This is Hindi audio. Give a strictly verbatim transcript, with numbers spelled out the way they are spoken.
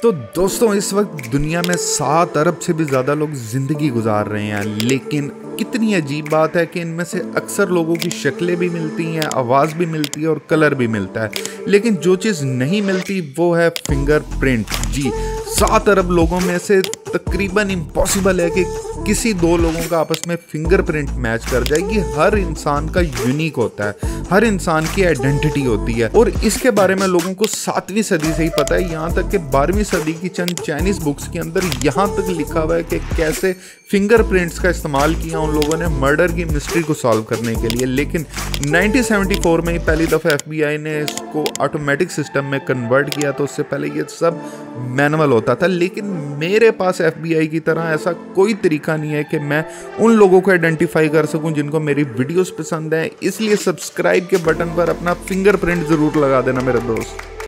तो दोस्तों इस वक्त दुनिया में सात अरब से भी ज़्यादा लोग ज़िंदगी गुजार रहे हैं, लेकिन कितनी अजीब बात है कि इनमें से अक्सर लोगों की शक्लें भी मिलती हैं, आवाज़ भी मिलती है और कलर भी मिलता है, लेकिन जो चीज़ नहीं मिलती वो है फिंगरप्रिंट। जी, सात अरब लोगों में से तकरीबन इम्पॉसिबल है कि किसी दो लोगों का आपस में फिंगरप्रिंट मैच कर जाएगी। हर इंसान का यूनिक होता है, हर इंसान की आइडेंटिटी होती है और इसके बारे में लोगों को सातवीं सदी से ही पता है। यहाँ तक कि बारहवीं सदी की चंद चाइनीज बुक्स के अंदर यहाँ तक लिखा हुआ है कि कैसे फिंगरप्रिंट्स का इस्तेमाल किया उन लोगों ने मर्डर की मिस्ट्री को सॉल्व करने के लिए। लेकिन नाइनटीन सेवेंटी फोर में ही पहली दफ़ा एफ बी आई ने इसको ऑटोमेटिक सिस्टम में कन्वर्ट किया, तो उससे पहले ये सब मैनुअल होता था। लेकिन मेरे पास एफ बी आई की तरह ऐसा कोई तरीका नहीं है कि मैं उन लोगों को आइडेंटिफाई कर सकूं जिनको मेरी वीडियोस पसंद हैं। इसलिए सब्सक्राइब के बटन पर अपना फिंगरप्रिंट ज़रूर लगा देना मेरे दोस्त।